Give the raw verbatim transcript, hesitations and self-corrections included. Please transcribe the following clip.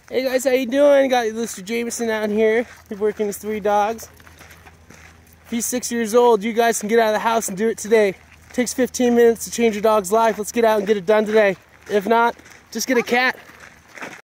Hey guys, how you doing? Got Mister Jamison out here. He's working his three dogs. If he's six years old, you guys can get out of the house and do it today. It takes fifteen minutes to change your dog's life. Let's get out and get it done today. If not, just get a cat.